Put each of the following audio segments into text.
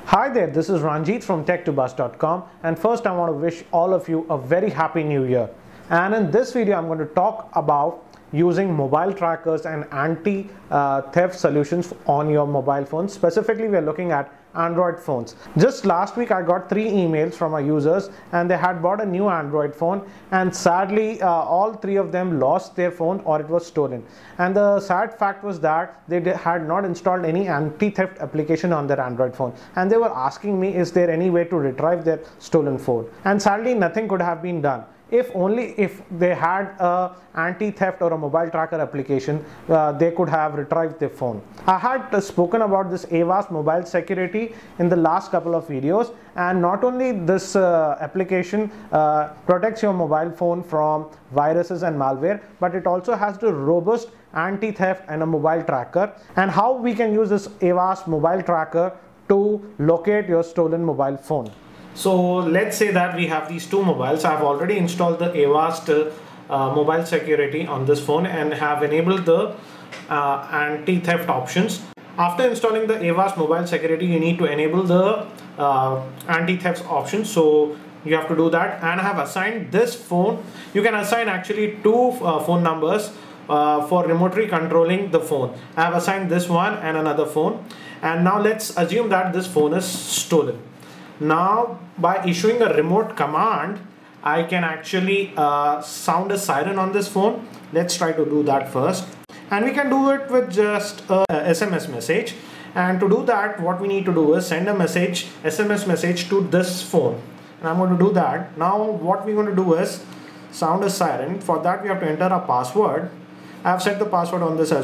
Hi there, this is Ranjit from tech2bus.com, and first I want to wish all of you a very happy new year. And in this video I'm going to talk about using mobile trackers and anti-theft solutions on your mobile phone. Specifically, we are looking at Android phones. Just last week I got 3 emails from our users and they had bought a new Android phone, and sadly all 3 of them lost their phone or it was stolen. And the sad fact was that they had not installed any anti-theft application on their Android phone, and they were asking me, is there any way to retrieve their stolen phone? And sadly nothing could have been done. If they had a anti-theft or a mobile tracker application, they could have retrieved their phone. I had spoken about this Avast mobile security in the last couple of videos, and not only this application protects your mobile phone from viruses and malware, but it also has the robust anti-theft and a mobile tracker, and how we can use this Avast mobile tracker to locate your stolen mobile phone. So let's say that we have these 2 mobiles. I've already installed the Avast mobile security on this phone and have enabled the anti-theft options. After installing the Avast mobile security, you need to enable the anti-theft option. So you have to do that, and I have assigned this phone. You can assign actually 2 phone numbers for remotely controlling the phone. I have assigned this one and another phone, and now let's assume that this phone is stolen. Now, by issuing a remote command, I can actually sound a siren on this phone. Let's try to do that first. And we can do it with just a SMS message. And to do that, what we need to do is send a message, SMS message to this phone. And I'm going to do that. Now, what we're going to do is sound a siren. For that, we have to enter a password. I have set the password on this as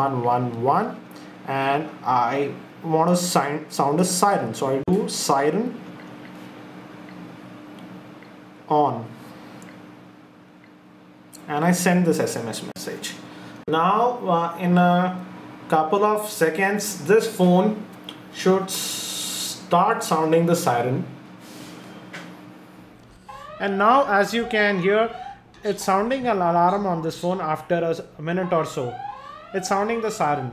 1111, and I want to sound a siren, so I do siren on, and I send this SMS message. Now in a couple of seconds this phone should start sounding the siren, and now as you can hear, it's sounding an alarm on this phone. After a minute or so, it's sounding the siren.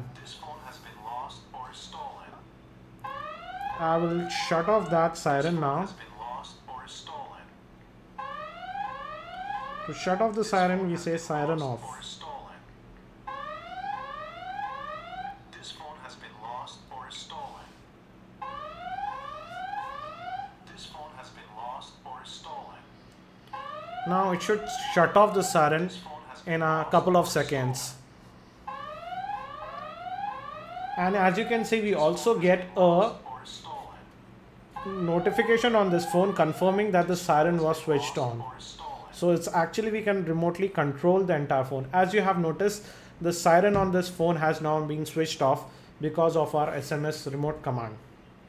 I will shut off that siren now. To shut off the siren, we say siren off. This phone has been lost or stolen. This phone has been lost or stolen. Now it should shut off the siren in a couple of seconds. And as you can see, we also get a notification on this phone confirming that the siren was switched on. So it's actually, we can remotely control the entire phone. As you have noticed, the siren on this phone has now been switched off because of our SMS remote command.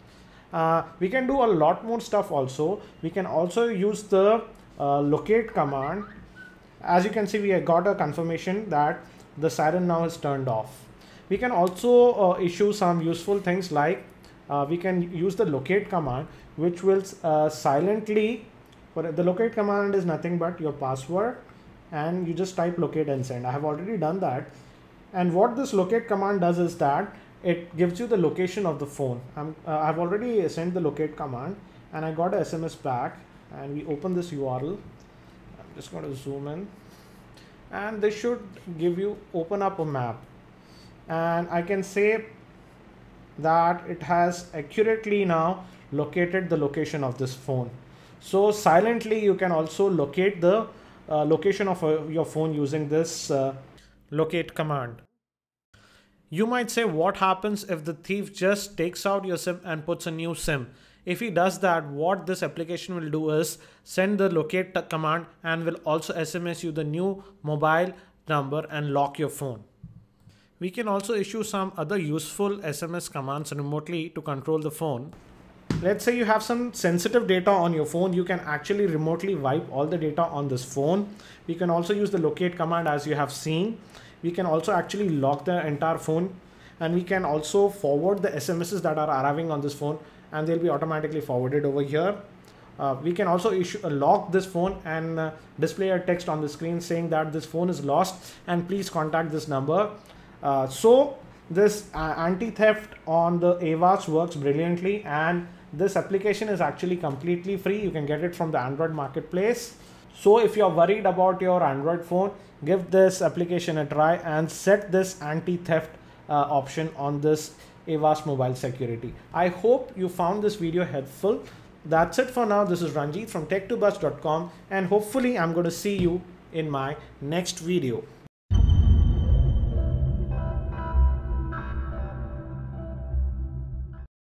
We can do a lot more stuff also. We can also use the locate command. As you can see, we have got a confirmation that the siren now is turned off. We can also issue some useful things like we can use the locate command, which will silently, the locate command is nothing but your password, and you just type locate and send. I have already done that. And what this locate command does is that it gives you the location of the phone. I've already sent the locate command and I got a SMS back, and we open this URL. I'm just going to zoom in, and this should open up a map, and I can say that it has accurately now located the location of this phone. So silently you can also locate the location of your phone using this locate command. You might say, what happens if the thief just takes out your SIM and puts a new SIM? If he does that, what this application will do is send the locate command and will also SMS you the new mobile number and lock your phone. We can also issue some other useful SMS commands remotely to control the phone. Let's say you have some sensitive data on your phone. You can actually remotely wipe all the data on this phone. We can also use the locate command, as you have seen. We can also actually lock the entire phone, and we can also forward the SMSs that are arriving on this phone, and they'll be automatically forwarded over here. We can also lock this phone and display a text on the screen saying that this phone is lost and please contact this number. So This anti-theft on the Avast works brilliantly, and this application is actually completely free. You can get it from the Android marketplace. So if you're worried about your Android phone, give this application a try and set this anti-theft option on this Avast mobile security. I hope you found this video helpful. That's it for now. This is Ranjit from tech2buzz.com, and hopefully I'm going to see you in my next video.